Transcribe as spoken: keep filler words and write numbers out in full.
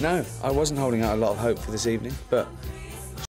No, I wasn't holding out a lot of hope for this evening, but